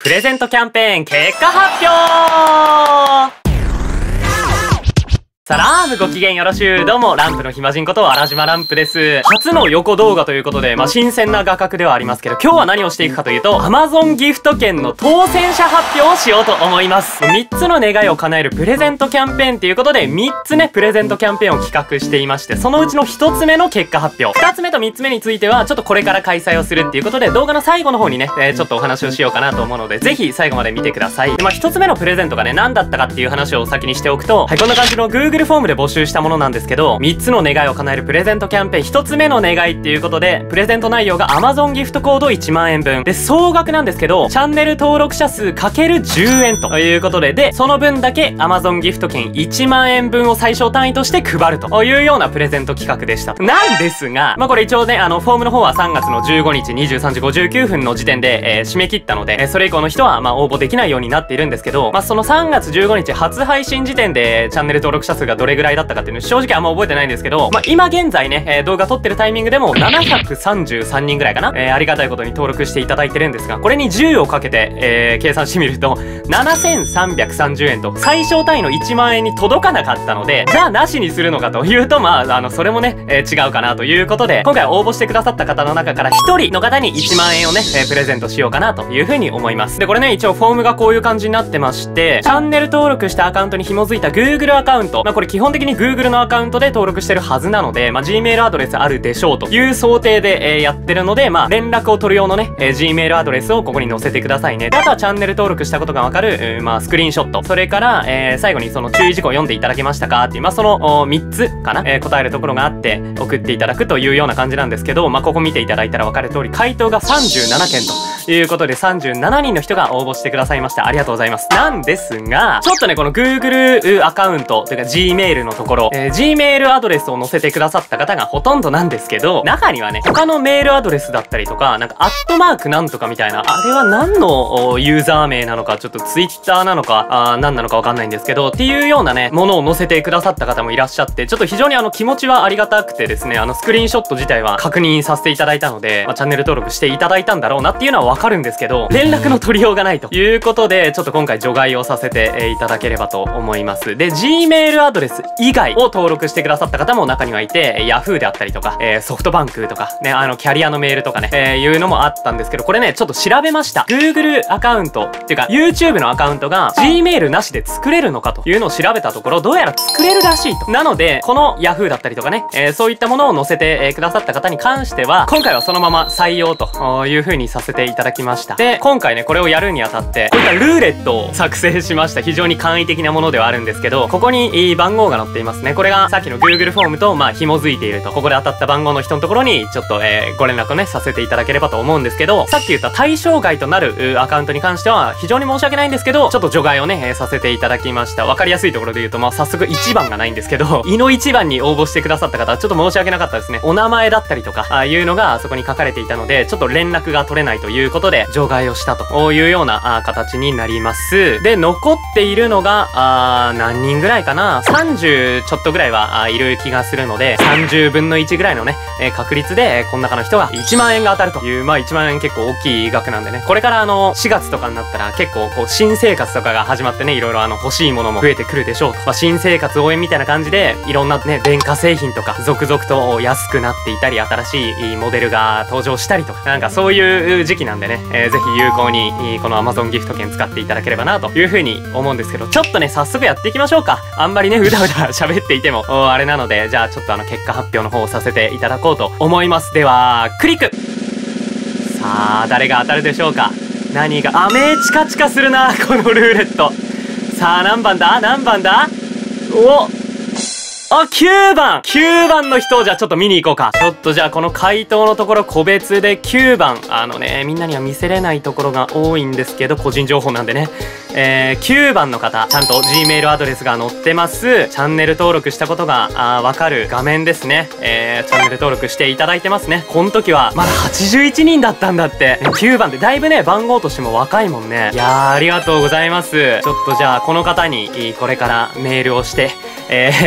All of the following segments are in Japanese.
プレゼントキャンペーン結果発表。さあ、ラームご機嫌よろしゅう。どうも、ランプの暇人こと荒島ランプです。初の横動画ということで、新鮮な画角ではありますけど、今日は何をしていくかというと、Amazon ギフト券の当選者発表をしようと思います。3つの願いを叶えるプレゼントキャンペーンということで、3つね、プレゼントキャンペーンを企画していまして、そのうちの1つ目の結果発表。2つ目と3つ目については、ちょっとこれから開催をするっていうことで、動画の最後の方にね、ちょっとお話をしようかなと思うので、ぜひ最後まで見てください。で、1つ目のプレゼントがね、何だったかっていう話を先にしておくと、はい、こんな感じの Google フォームで募集したものなんですけど、3つの願いを叶えるプレゼントキャンペーン、1つ目の願いっていうことで、プレゼント内容が Amazon ギフトコード1万円分。で、総額なんですけど、チャンネル登録者数 ×10 円ということで、その分だけ Amazon ギフト券1万円分を最小単位として配るというようなプレゼント企画でした。なんですが、これ一応ね、フォームの方は3月の15日23時59分の時点で、締め切ったので、それ以降の人は応募できないようになっているんですけど、その3月15日初配信時点でチャンネル登録者数がどれぐらいだったかっていうの正直あんま覚えてないんですけど、今現在ね、動画撮ってるタイミングでも733人ぐらいかな、ありがたいことに登録していただいてるんですが、これに10をかけて、計算してみると7330円と最小単位の1万円に届かなかったので、じゃあなしにするのかというと、それもね、違うかなということで、今回応募してくださった方の中から1人の方に1万円をね、プレゼントしようかなというふうに思います。で、これね、一応フォームがこういう感じになってまして、チャンネル登録したアカウントに紐づいた Google アカウント、これ基本的に Google のアカウントで登録してるはずなので、Gmail アドレスあるでしょうという想定で、やってるので、連絡を取る用のね、Gmail アドレスをここに載せてくださいね。で、あとはチャンネル登録したことがわかる、スクリーンショット。それから、最後にその注意事項読んでいただけましたかっていう、その3つかな、答えるところがあって送っていただくというような感じなんですけど、ここ見ていただいたらわかる通り、回答が37件ということで、37人の人が応募してくださいました。ありがとうございます。なんですが、ちょっとね、この Google アカウントというか Gmail のところ、Gmail アドレスを載せてくださった方がほとんどなんですけど、中にはね、他のメールアドレスだったりとか、アットマークなんとかみたいな、あれは何のユーザー名なのか、ちょっと Twitter なのか、何なのかわかんないんですけど、っていうようなね、ものを載せてくださった方もいらっしゃって、ちょっと非常に気持ちはありがたくてですね、スクリーンショット自体は確認させていただいたので、チャンネル登録していただいたんだろうなっていうのはわかるんですけど、連絡の取りようがないということで、ちょっと今回除外をさせていただければと思います。で、Gmail アドレス以外を登録してくださった方も中にはいて、Yahoo であったりとか、ソフトバンクとか、ね、キャリアのメールとかね、いうのもあったんですけど、これね、ちょっと調べました。Google アカウントっていうか、YouTube のアカウントが Gmail なしで作れるのかというのを調べたところ、どうやら作れるらしいと。なので、この Yahoo だったりとかね、そういったものを載せて、くださった方に関しては、今回はそのまま採用という風にさせていただきました。で、今回ね、これをやるにあたって、こういったルーレットを作成しました。非常に簡易的なものではあるんですけど、ここに番号が載っていますね。これがさっきの Google フォームと、紐づいていると。ここで当たった番号の人のところに、ちょっと、ご連絡をね、させていただければと思うんですけど、さっき言った対象外となるアカウントに関しては、非常に申し訳ないんですけど、ちょっと除外をね、させていただきました。わかりやすいところで言うと、早速1番がないんですけど、胃の1番に応募してくださった方は、ちょっと申し訳なかったですね。お名前だったりとか、いうのがそこに書かれていたので、ちょっと連絡が取れないということで、除外をしたというような形になります。で、残っているのが、何人ぐらいかな ?30 ちょっとぐらいはいる気がするので、30分の1ぐらいのね、確率で、この中の人が1万円が当たるという、1万円結構大きい額なんでね、これから4月とかになったら結構新生活とかが始まってね、いろいろ欲しいものも増えてくるでしょうと。新生活応援みたいな感じで、いろんなね、電化製品とか、続々と安くなっていたり、新しいモデルが登場したりとか、そういう時期なんでね、ぜひ有効に、この Amazon ギフト券使っていただければな、というふうに思うんですけど、ちょっとね、早速やっていきましょうか。あんまりね、うだうだ喋っていても、あれなので、じゃあちょっと結果発表の方をさせていただこうと思います。では、クリック。さあ、誰が当たるでしょうか。何が、目チカチカするな、このルーレット。さあ、何番だお9番 !9 番の人をじゃあちょっと見に行こうか。ちょっとじゃあこの回答のところ個別で9番。みんなには見せれないところが多いんですけど、個人情報なんでね。9番の方、ちゃんと Gmail アドレスが載ってます。チャンネル登録したことがわかる画面ですね。チャンネル登録していただいてますね。この時はまだ81人だったんだって。9番でだいぶね、番号としても若いもんね。いやー、ありがとうございます。ちょっとじゃあこの方にこれからメールをして、Amazon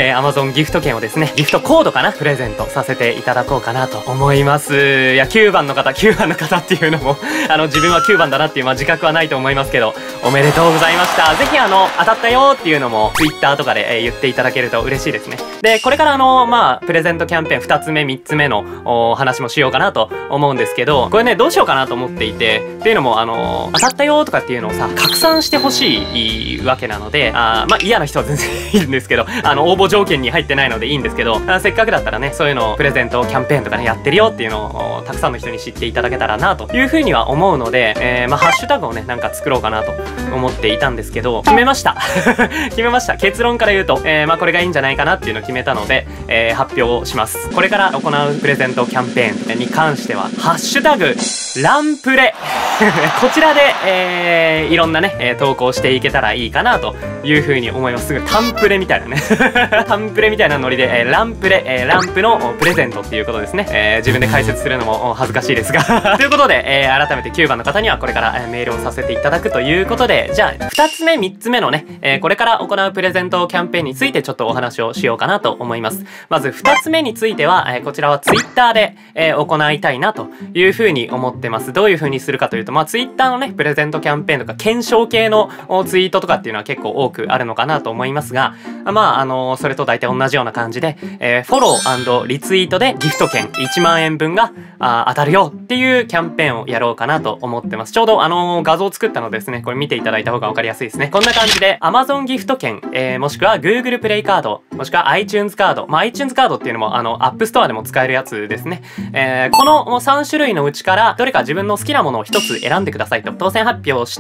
Amazon ギフト券をですね、ギフトコードかな、プレゼントさせていただこうかなと思います。いや、9番の方っていうのも自分は9番だなっていう、自覚はないと思いますけど、おめでとうございました。ぜひ当たったよっていうのも Twitter とかで、言っていただけると嬉しいですね。で、これからプレゼントキャンペーン2つ目3つ目の話もしようかなと思うんですけど、これね、どうしようかなと思っていて、っていうのも当たったよとかっていうのをさ、拡散してほしいわけなので、嫌な人は全然いいんですけど、応募条件に入ってないのでいいんですけど、せっかくだったらね、そういうのをプレゼントキャンペーンとかね、やってるよっていうのをたくさんの人に知っていただけたらなというふうには思うので、ハッシュタグをね、なんか作ろうかなと思っていたんですけど、決めました。決めました。結論から言うと、これがいいんじゃないかなっていうのを決めたので、発表します。これから行うプレゼントキャンペーンに関しては、ハッシュタグ、ランプレ。こちらで、いろんなね、投稿していけたらいいかなというふうに思います。すぐタンプレみたいなね。タンプレみたいなノリで、ランプレ、ランプのプレゼントっていうことですね。自分で解説するのも恥ずかしいですが。ということで、改めて9番の方にはこれから、メールをさせていただくということで、じゃあ、2つ目、3つ目のね、これから行うプレゼントキャンペーンについてちょっとお話をしようかなと思います。まず2つ目については、こちらは Twitter で、行いたいなというふうに思ってます。どういうふうにするかというと、Twitter のね、プレゼントキャンペーンとか検証系のツイートとかっていうのは結構多くあるのかなと思いますが、それと大体同じような感じで、フォロー&リツイートでギフト券1万円分が当たるよっていうキャンペーンをやろうかなと思ってます。ちょうど画像を作ったのでですね、これ見ていただいた方がわかりやすいですね。こんな感じで Amazon ギフト券、もしくは Google プレイカード、もしくは iTunes カード。iTunes カードっていうのもApp Store でも使えるやつですね。この3種類のうちからどれか自分の好きなものを1つ選んでくださいと。当選発表して、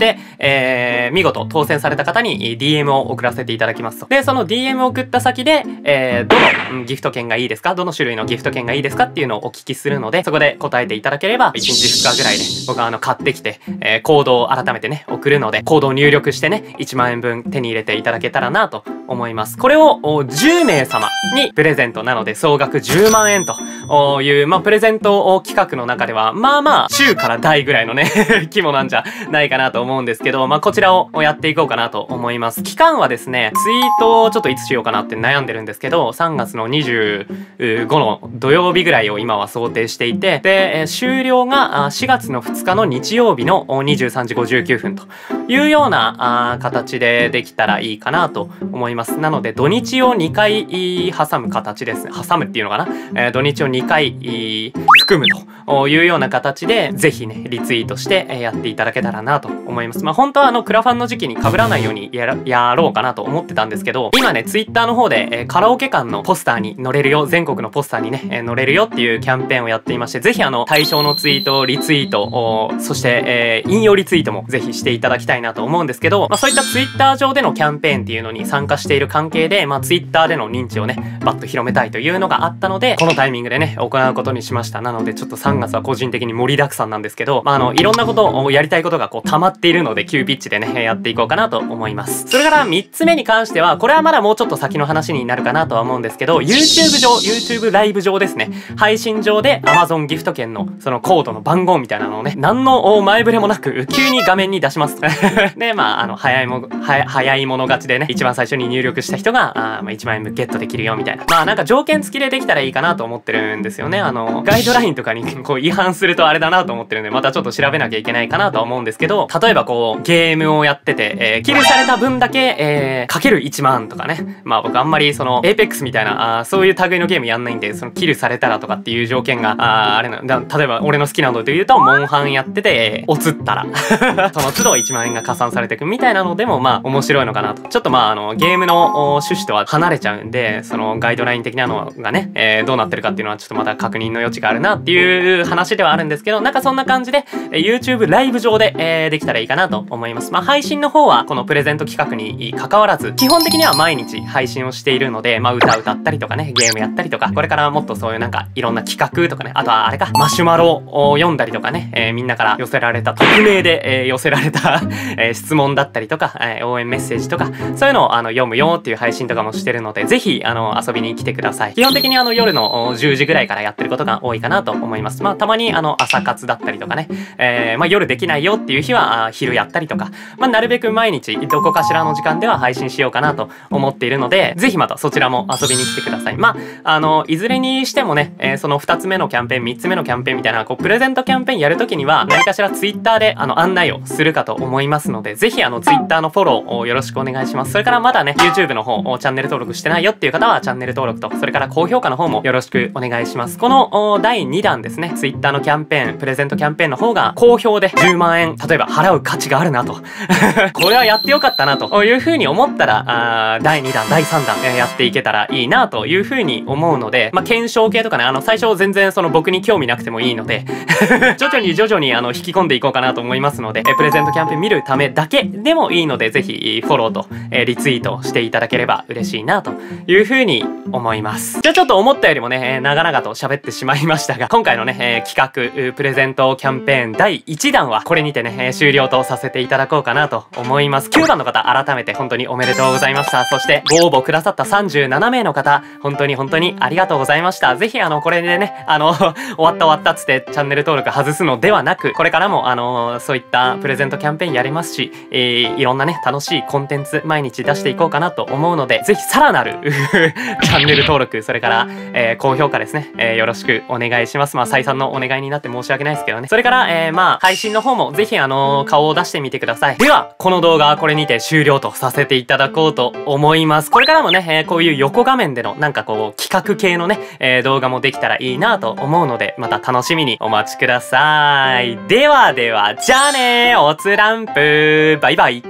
見事当選された方に DM を送らせていただきますと。で、その DM を送った先で、どのギフト券がいいですか、どの種類のギフト券がいいですかっていうのをお聞きするので、そこで答えていただければ1日2日ぐらいで僕は買ってきて、コードを改めてね、送るので、コードを入力してね、1万円分手に入れていただけたらなと思います。これを10名様にプレゼントなので、総額10万円という、プレゼント企画の中では、中から大ぐらいのね、規模なんじゃないかなと思うんですけど、こちらをやっていこうかなと思います。期間はですね、ツイートをちょっといつしようかなって悩んでるんですけど、3月の25の土曜日ぐらいを今は想定していて、で、終了が4月の2日の日曜日の23時59分というような形でできたらいいかなと思います。なので、土日を2回挟む形ですね。挟むっていうのかな、土日を2回含むというような形で、ぜひね、リツイートしてやっていただけたらなと思います。本当はクラファンの時期に被らないようにやろうかなと思ってたんですけど、今ね、ツイッターの方で、カラオケ館のポスターに載れるよ、全国のポスターにね、載れるよっていうキャンペーンをやっていまして、ぜひ対象のツイート、リツイート、そして、引用リツイートもぜひしていただきたいなと思うんですけど、そういったツイッター上でのキャンペーンっていうのに参加している関係で、ツイッターでの認知をね、バッと広めたいというのがあったので、このタイミングでね、行うことにしました。なので、ちょっと3月は個人的に盛りだくさんなんですけど、いろんなことをやりたいことが溜まっているので、急ピッチでね、やっていこうかなと思います。それから3つ目に関しては、これはまだもうちょっと先の話になるかなとは思うんですけど、YouTube ライブ上ですね、配信上で Amazon ギフト券のそのコードの番号みたいなのをね、何の前触れもなく、急に画面に出します。で、早い者勝ちでね、一番最初に入力した人が、1万円分ゲットできるよみたいな。なんか条件付きでできたらいいかなと思ってるんですよね。ガイドラインとかに違反するとあれだなと思ってるんで、またちょっと調べなきゃいけないかなとは思うんですけど、例えばゲームをやってて、キルされた分だけ、かける1万とかね。僕あんまりApex みたいな、そういう類のゲームやんないんで、キルされたらとかっていう条件が、例えば俺の好きなので言うと、モンハンやってて、おつったら、その都度1万円が加算されていくみたいなのでも、面白いのかなと。ちょっとゲームの趣旨とは離れちゃうんで、そのガイドライン的なのがね、どうなってるかっていうのはちょっとまた確認の余地があるなっていう話ではあるんですけど、なんかそんな感じで、YouTube ライブ上で、できたらいいかなと思います。配信の方は、このプレゼント企画に関わらず、基本的には毎日配信をしているので、歌歌ったりとかね、ゲームやったりとか、これからもっとそういうなんか、いろんな企画とかね、あとはあれか、マシュマロを読んだりとかね、みんなから寄せられた、匿名で、寄せられた質問だったりとか、応援メッセージとか、そういうのを読むよっていう配信とかもしてるので、ぜひ遊びに来てください。基本的に夜の10時ぐらいからやってることが多いかななと思います。まあたまに朝活だったりとかね、まあ夜できないよっていう日は昼やったりとか、まあなるべく毎日どこかしらの時間では配信しようかなと思っているので、ぜひまたそちらも遊びに来てください。まあいずれにしてもね、その2つ目のキャンペーン、3つ目のキャンペーンみたいなプレゼントキャンペーンやるときには何かしら Twitter で案内をするかと思いますので、ぜひTwitter のフォローをよろしくお願いします。それからまだね YouTube の方チャンネル登録してないよっていう方はチャンネル登録と、それから高評価の方もよろしくお願いします。この第2弾ですね、Twitter のキャンペーン、プレゼントキャンペーンの方が好評で10万円例えば払う価値があるなとこれはやってよかったなという風に思ったら第2弾第3弾やっていけたらいいなという風に思うので、まあ検証系とかね、最初全然僕に興味なくてもいいので徐々に引き込んでいこうかなと思いますので、プレゼントキャンペーン見るためだけでもいいので、ぜひフォローとリツイートしていただければ嬉しいなという風に思います。じゃあちょっと思ったよりもね、長々と喋ってしまいましたが、今回のね、企画プレゼントキャンペーン第1弾はこれにてね、終了とさせていただこうかなと思います。9番の方改めて本当におめでとうございました。そしてご応募くださった37名の方、本当にありがとうございました。ぜひこれでね、終わったっつってチャンネル登録外すのではなく、これからもそういったプレゼントキャンペーンやりますし、いろんなね、楽しいコンテンツ毎日出していこうかなと思うので、ぜひさらなるチャンネル登録、それから、高評価ですね、よろしくお願いします。まあ再三のお願いになって申し訳ないですけどね。それから、まあ配信の方もぜひ顔を出してみてください。ではこの動画はこれにて終了とさせていただこうと思います。これからもね、こういう横画面でのなんか企画系のね、動画もできたらいいなと思うので、また楽しみにお待ちください。ではじゃあねー、おつランプ、バイバイ。